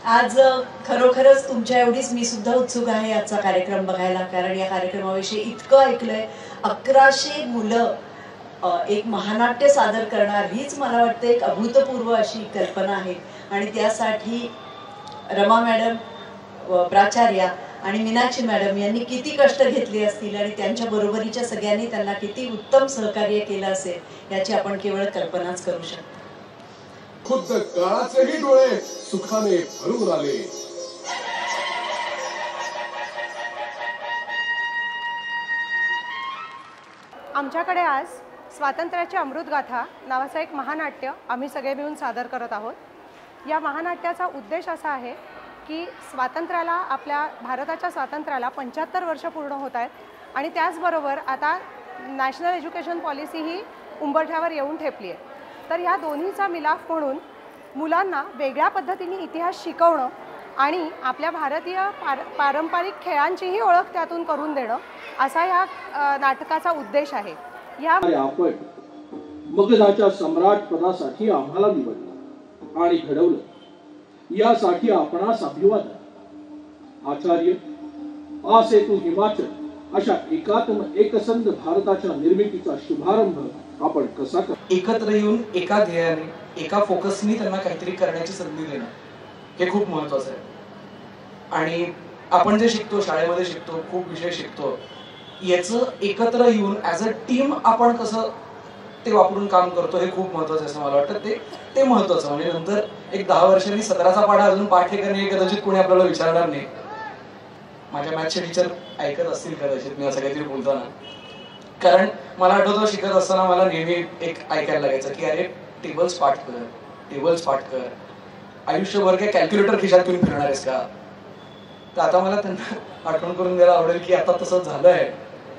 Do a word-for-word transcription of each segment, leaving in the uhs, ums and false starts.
आज खरोखरच तुमच्या एवढीच मी सुद्धा उत्सुक आहे आजचा कार्यक्रम बघायला, कारण या कार्यक्रमाविषयी इतकं ऐकलंय. अकराशे मुलं एक महानाट्य सादर करणार, हीच मला वाटतं एक अभूतपूर्व अशी कल्पना आहे. आणि त्यासाठी रमा मॅडम, प्राचार्या आणि मीनाक्षी मॅडम यांनी किती कष्ट घेतले असतील आणि त्यांच्या बरोबरीच्या सगळ्यांनी त्यांना किती उत्तम सहकार्य केलं असेल याची आपण केवळ कल्पनाच करू शकतो. खुद्द काळाचेही डोळे सुखाने भरून आले. आमच्याकडे आज स्वातंत्र्याची अमृतगाथा नावाचं एक महानाट्य आम्ही सगळे मिळून सादर करत आहोत. या महानाट्याचा उद्देश असा आहे की स्वातंत्र्याला, आपल्या भारताच्या स्वातंत्र्याला पंच्याहत्तर वर्ष पूर्ण होत आहेत आणि त्याचबरोबर आता नॅशनल एज्युकेशन पॉलिसी ही उंबरठ्यावर येऊन ठेपली आहे. तर ह्या दोन्हीचा मिलाफ म्हणून मुलांना वेगळ्या पद्धतीने इतिहास शिकवणं आणि आपल्या भारतीय पार पारंपरिक खेळांचीही ओळख त्यातून करून देणं असा या नाटकाचा उद्देश आहे. या आपण मगधाच्या सम्राट पदासाठी आम्हाला निवडलं आणि घडवलं, यासाठी आपणास अभिवादन. आचार्य, आसे तू हिमाचल अशा एकात्म एकसंध भारताच्या निर्मितीचा शुभारंभ आपण कसा कर. एकत्र येऊन एका ध्येयाने, एका फोकसनी त्यांना काहीतरी करण्याची संधी देणं हे खूप महत्वाचं आहे. आणि आपण जे शिकतो, शाळेमध्ये शिकतो, खूप विषय शिकतो, याचं एकत्र येऊन ॲज अ टीम आपण कसं ते वापरून काम करतो हे खूप महत्वाचं आहे असं मला वाटतं. ते ते महत्वाचं म्हणजे नंतर एक दहा वर्षांनी सतराचा पाढा अजून पाठ हे करणे कदाचित कोणी आपल्याला विचारणार नाही. माझ्या मॅथ्सचे टीचर ऐकत असतील कदाचित मी असं काहीतरी बोलताना, कारण मला आठवतं शिकत असताना मला नेहमी एक ऐकायला लागायचं की अरे टेबल्स पाठ कर, टेबल्स पाठ कर, आयुष्यभर काय कॅल्क्युलेटर खिशात घेऊन फिरणार आहेस का. तर आता मला त्यांना आठवण करून द्यायला आवडेल की आता तसं झालंय,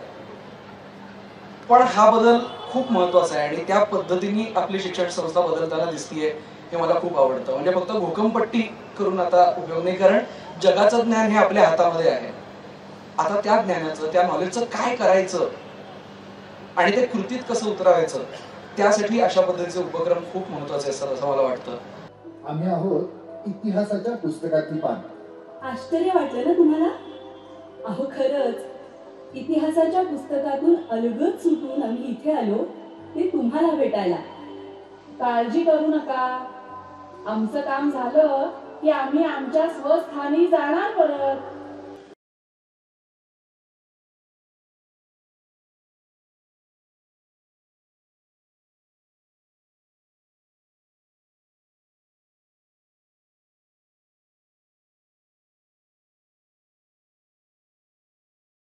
पण हा बदल खूप महत्वाचा आहे आणि त्या पद्धतीने आपली शिक्षण संस्था बदलताना दिसतीये हे मला खूप आवडतं. म्हणजे फक्त भूकंपट्टी करून आता उपयोग नाही, कारण जगाचं ज्ञान हे आपल्या हातामध्ये आहे. आता त्या ज्ञानाचं, त्या नॉलेजचं काय करायचं आणि ते कृतीत कसं उतरवायचं, त्यासाठी अशा पद्धतीचे उपक्रम खूप महत्वाचे असतात असं मला वाटतं. आम्ही आहोत इतिहासाच्या पुस्तकातली पान. आश्चर्य वाटलं ना तुम्हाला? अहो खरंच इतिहासाच्या पुस्तकातून अलगद सुटून आम्ही इथे आलो ते तुम्हाला भेटायला. काळजी करू नका, आमचं काम झालं की आम्ही आमच्या स्वस्थानी जाणार परत.